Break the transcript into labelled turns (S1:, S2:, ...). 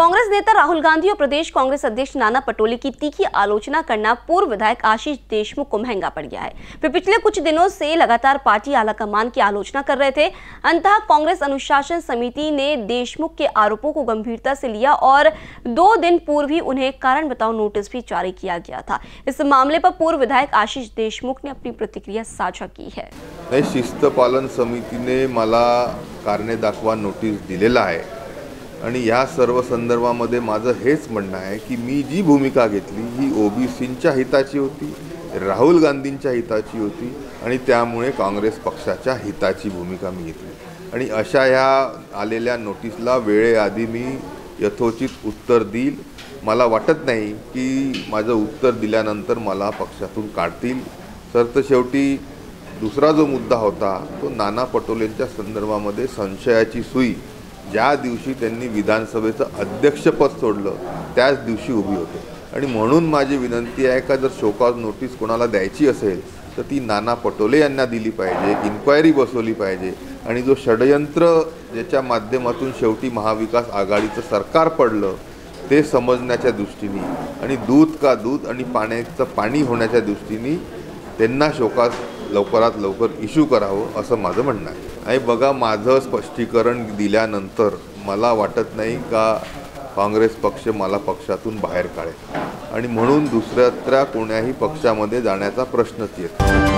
S1: कांग्रेस नेता राहुल गांधी और प्रदेश कांग्रेस अध्यक्ष नाना पटोले की तीखी आलोचना करना पूर्व विधायक आशीष देशमुख को महंगा पड़ गया है। वे पिछले कुछ दिनों से लगातार पार्टी आलाकमान की आलोचना कर रहे थे। अंततः कांग्रेस अनुशासन समिति ने देशमुख के आरोपों को गंभीरता से लिया और 2 दिन पूर्व ही उन्हें कारण बताओ नोटिस भी जारी किया गया था। इस मामले पर पूर्व विधायक आशीष देशमुख ने अपनी प्रतिक्रिया साझा की है।
S2: शिस्त पालन समितीने मला कारणे दाखवा नोटीस दिलेला आहे आणि या सर्व संदर्भामध्ये माझं हेच म्हणणं आहे की मी जी भूमिका घेतली ही ओबीसींच्या हिताची होती, राहुल गांधींच्या हिताची होती आणि त्यामुळे काँग्रेस पक्षाच्या हिताची भूमिका मी घेतली आणि अशा ह्या आलेल्या नोटीसला वेळेआधी मी यथोचित उत्तर देईल। मला वाटत नाही की माझं उत्तर दिल्यानंतर मला पक्षातून काढतील। तर शेवटी दुसरा जो मुद्दा होता तो नाना पटोलेंच्या संदर्भामध्ये संशयाची सुई ज्या दिवशी त्यांनी विधानसभेचं अध्यक्षपद सोडलं त्याच दिवशी उभी होते आणि म्हणून माझी विनंती आहे का जर शोकॉज नोटीस कोणाला द्यायची असेल तर ती नाना पटोले यांना दिली पाहिजे, इन्क्वायरी बसवली पाहिजे आणि जो षडयंत्र ज्याच्या माध्यमातून शेवटी महाविकास आघाडीचं सरकार पडलं ते समजण्याच्या दृष्टीने आणि दूध का दूध आणि पाण्याचं पाणी होण्याच्या दृष्टीने त्यांना शोकॉज लवकरात लवकर इश्यू करावं असं माझं म्हणणं आहे। आणि बघा, माझं स्पष्टीकरण दिल्यानंतर मला वाटत नाही का काँग्रेस पक्ष मला पक्षातून बाहेर काढेल आणि म्हणून दुसऱ्या कोण्याही पक्षामध्ये जाण्याचा प्रश्नच येत नाही।